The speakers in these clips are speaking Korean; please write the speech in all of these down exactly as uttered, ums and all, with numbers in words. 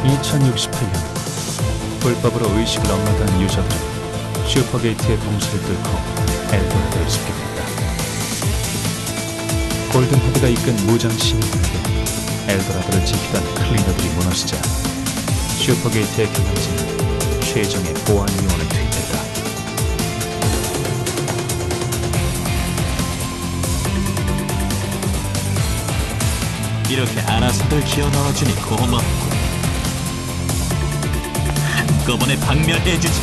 이천육십팔 년 불법으로 의식을 억누른 유저들은 슈퍼게이트의 봉쇄를 뚫고 엘도라도를 습격했다. 골든헤드가 이끈 무장 시민들에게 엘도라도를 지키던 클리너들이 무너지자 슈퍼게이트의 경영진은 최정의 보안위원을 투입했다. 이렇게 알아서들 기어 넣어주니 고맙고 한꺼번에 박멸해주지.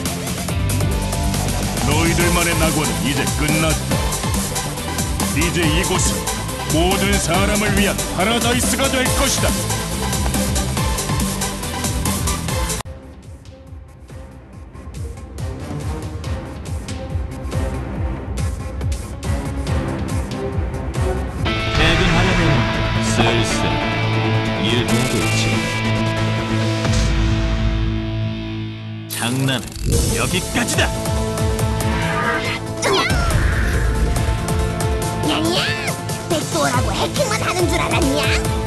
너희들만의 낙원은 이제 끝났다. 이제 이곳은 모든 사람을 위한 파라다이스가 될 것이다. 퇴근하려면 슬슬 일해야겠지. 장난은 여기까지다. 냐냐? 백도어라고 해킹만 하는 줄 알았냐?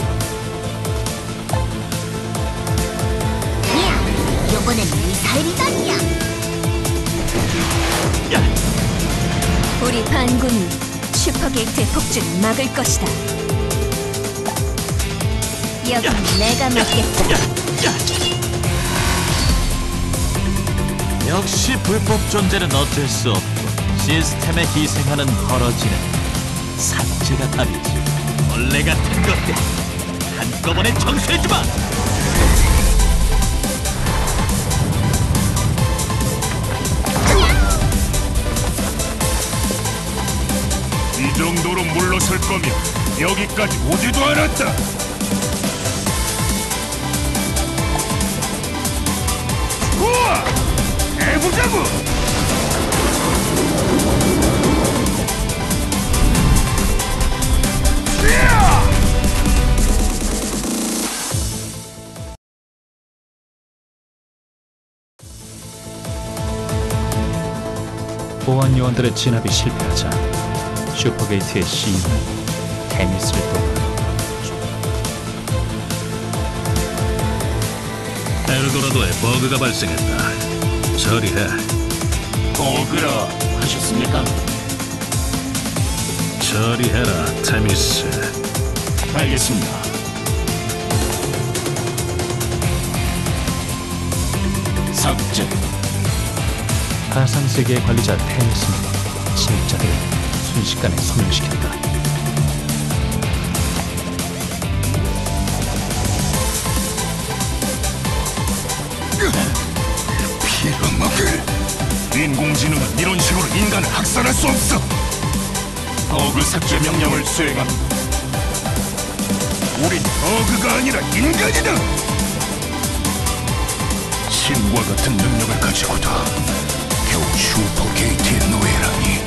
야, 이번엔 미사일이다냐? 우리 반군이 슈퍼게이트의 폭주를 막을 것이다. 여긴 내가 막겠다. 역시 불법 존재는 어쩔 수 없고 시스템에 희생하는 벌어지는 삭제가 답이지. 벌레 같은 것들 한꺼번에 청소해주마. 이 정도로 물러설 거면 여기까지 오지도 않았다. 우와! 해보자고! 보안 요원들의 진압이 실패하자 슈퍼게이트의 시인은 테미스를 또 엘도라도에 버그가 발생했다. 처리해. 버그라 하셨습니까? 처리해라, 테미스. 알겠습니다. 삭제. 가상세계의 관리자 테미스는 침입자들을 순식간에 소멸시켰다. 빌어먹을. 인공지능은 이런 식으로 인간을 학살할 수 없어. 버그 삭제 명령을 수행합니다. 우린 버그가 아니라 인간이다. 신과 같은 능력을 가지고도 겨우 슈퍼게이트의 노예라니.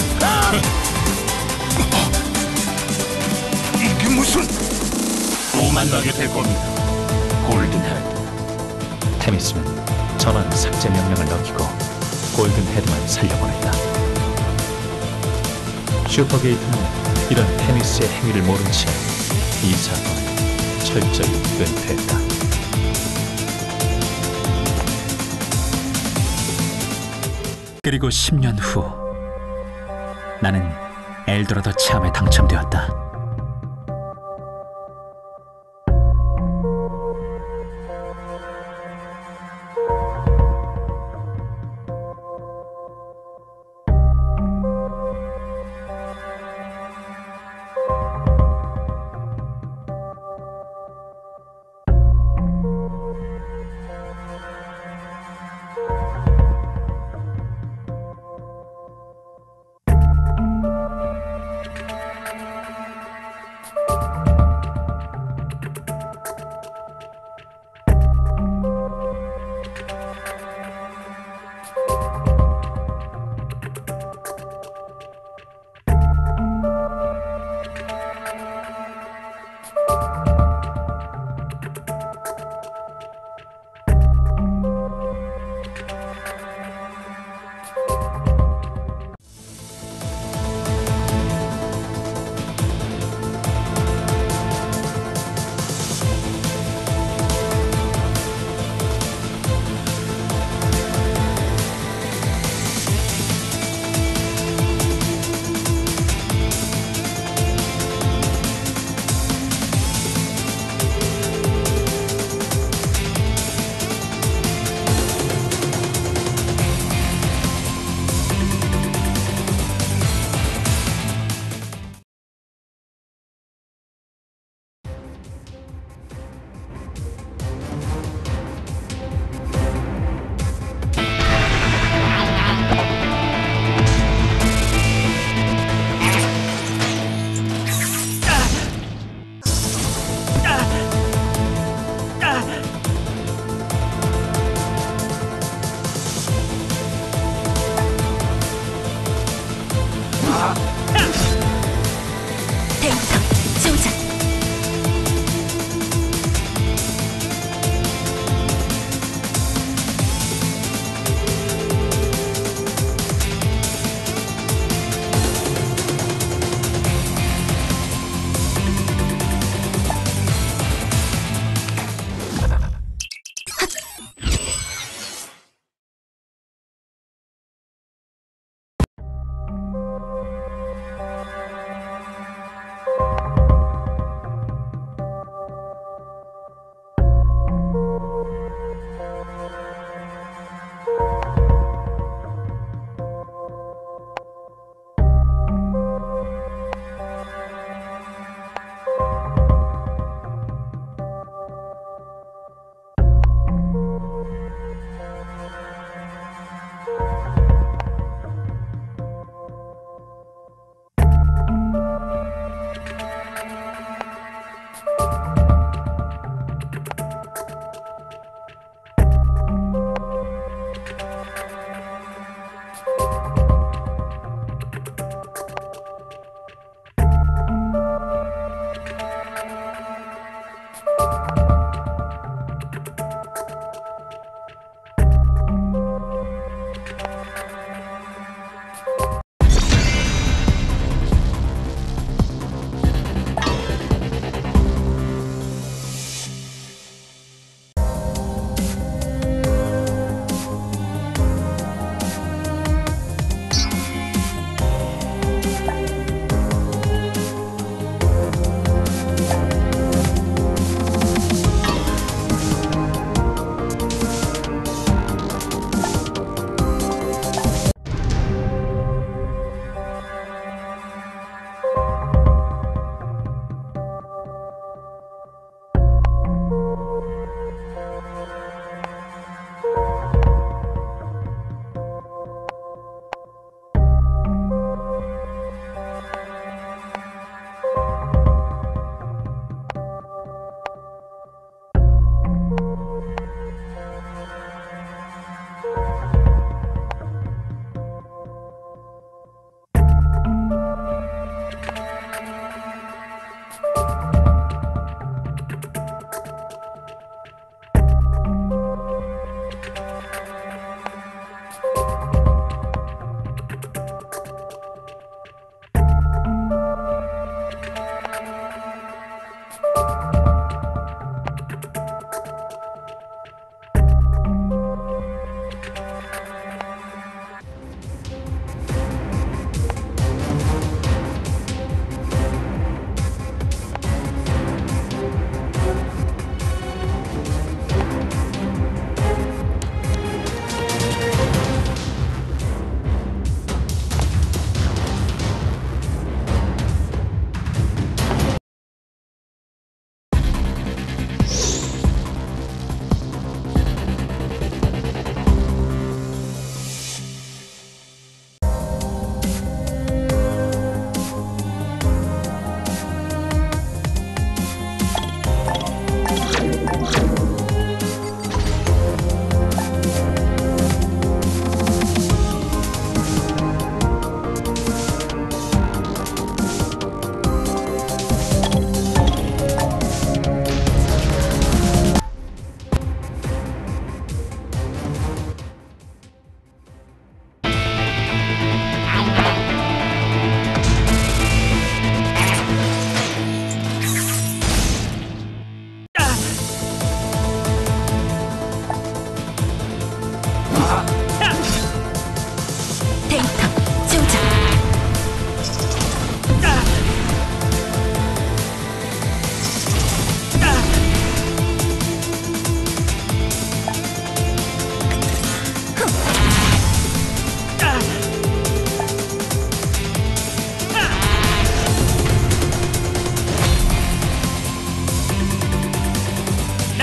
이게 무슨... 또 만나게 될 겁니다. 골든헤드. 테미스는 전원 삭제 명령을 어기고 골든헤드만 살려보냈다. 슈퍼게이트는 이런 테미스의 행위를 모른 채 이 사건을 철저히 은폐했다. 그리고 십 년 후 나는 엘도라도 체험에 당첨되었다.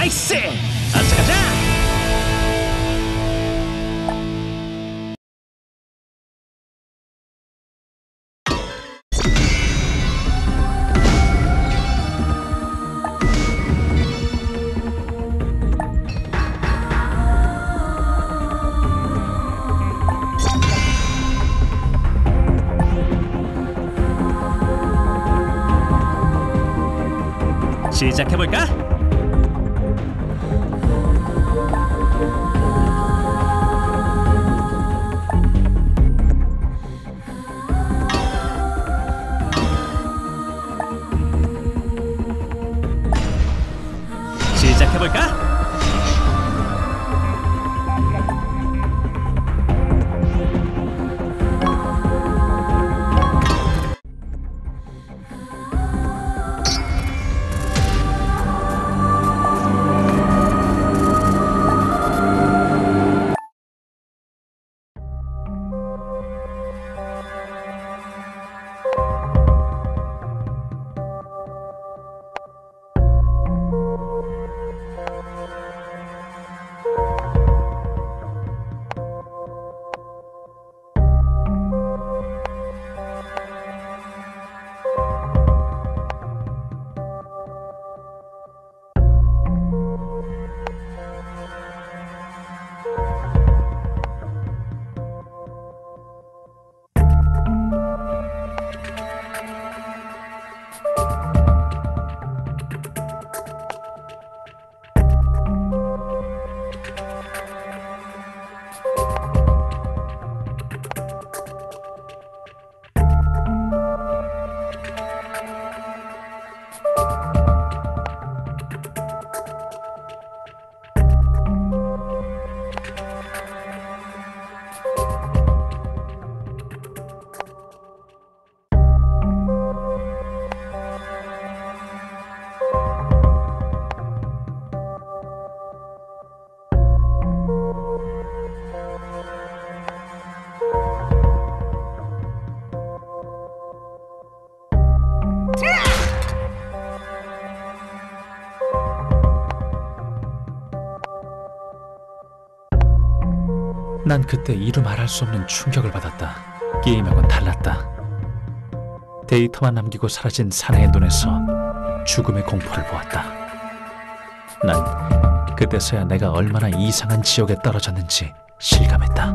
나이스! 어서 가자! 시작해볼까? 시작해볼까? 난 그때 이루 말할 수 없는 충격을 받았다. 게임하고는 달랐다. 데이터만 남기고 사라진 사나의 눈에서 죽음의 공포를 보았다. 난 그때서야 내가 얼마나 이상한 지옥에 떨어졌는지 실감했다.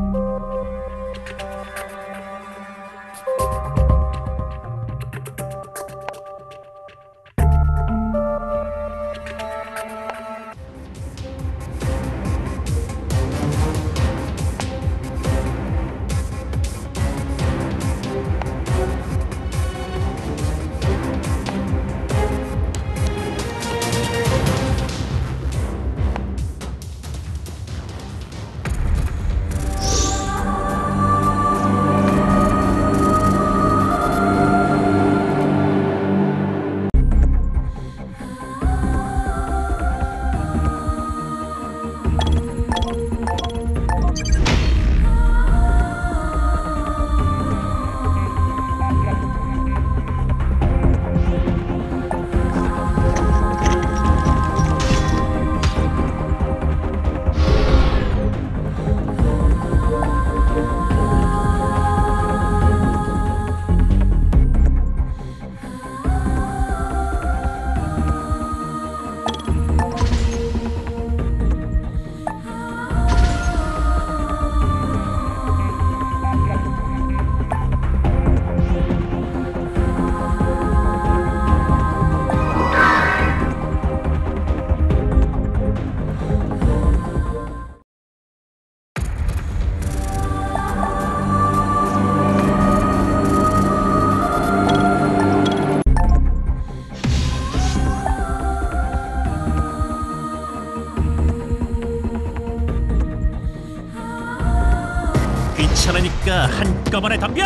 귀찮으니까 한꺼번에 덤벼!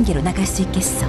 단계로 나갈 수 있겠어.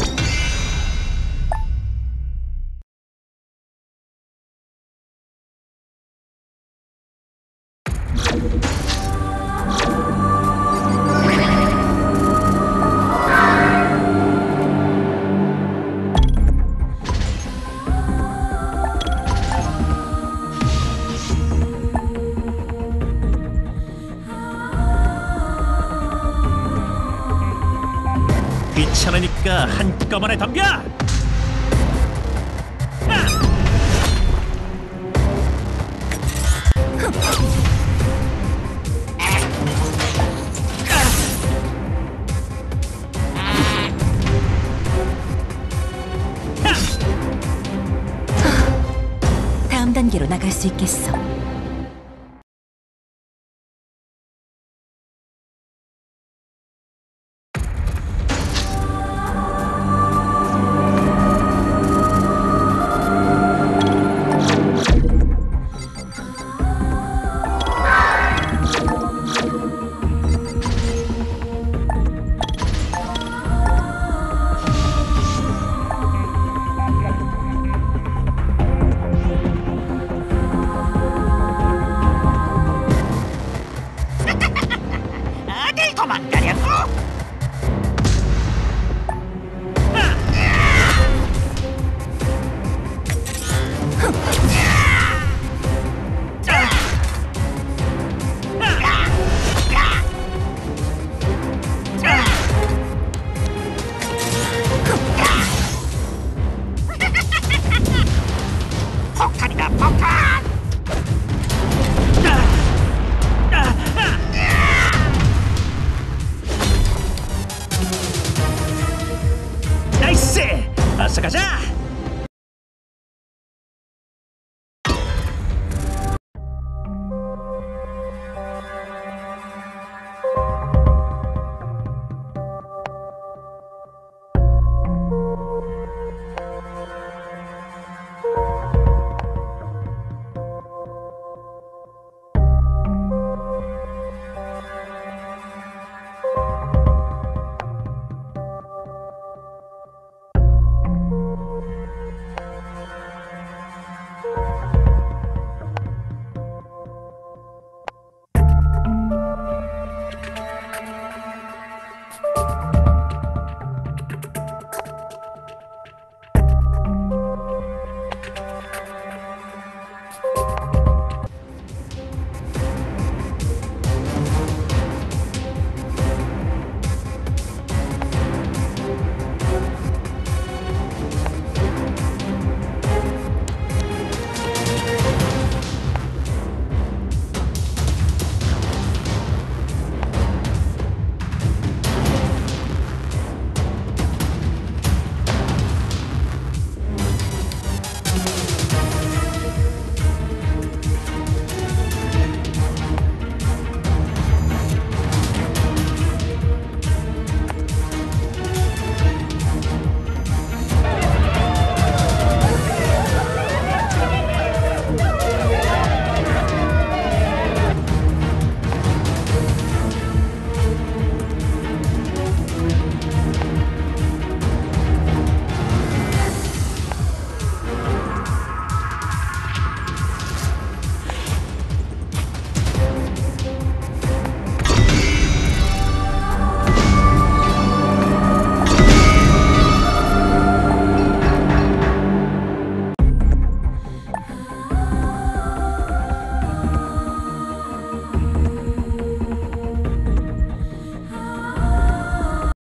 귀찮으니까 한꺼번에 덤벼! 다음 단계로 나갈 수 있겠어. 어딜 도망가려고? 폭탄이다, 폭탄! 나이스! 어서 가자!